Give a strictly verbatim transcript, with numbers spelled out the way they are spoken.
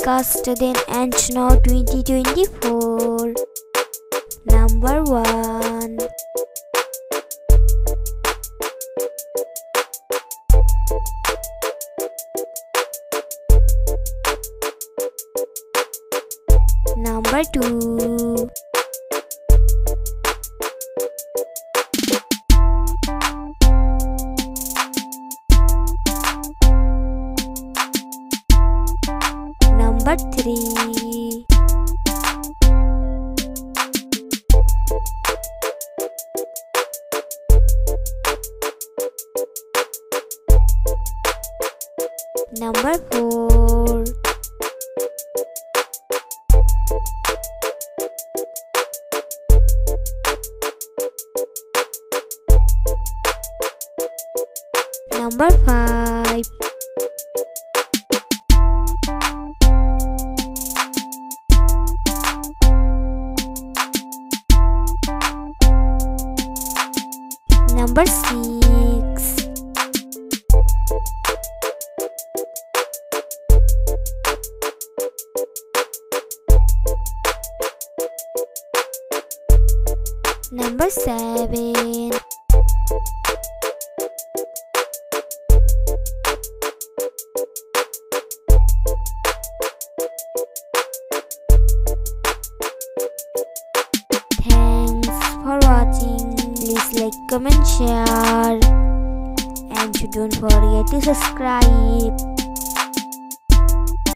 faster than Antoinette twenty twenty-four. Number one. Number two. Number three. Number four. Number five. Number six. Number seven. Thanks for watching. Please like, comment, share, and don't forget to subscribe.